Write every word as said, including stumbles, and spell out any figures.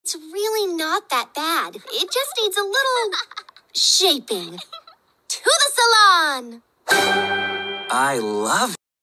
It's really not that bad. It just needs a little shaping. To the salon! I love